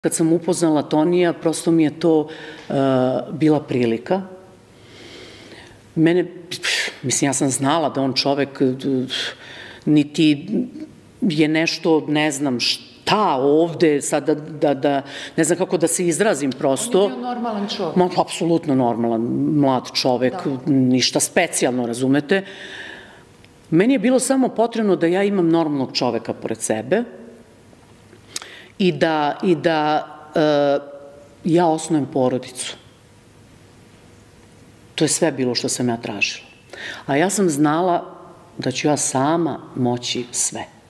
Kad sam upoznala Tonija, prosto mi je to bila prilika. Mislim, ja sam znala da on čovek niti je nešto, ne znam šta ovde, sad da ne znam kako da se izrazim prosto. On je bio normalan čovek. Apsolutno normalan, mlad čovek, ništa specijalno, razumete. Meni je bilo samo potrebno da ja imam normalnog čoveka pored sebe i da ja osnujem porodicu. To je sve bilo što sam ja tražila. A ja sam znala da ću ja sama moći sve.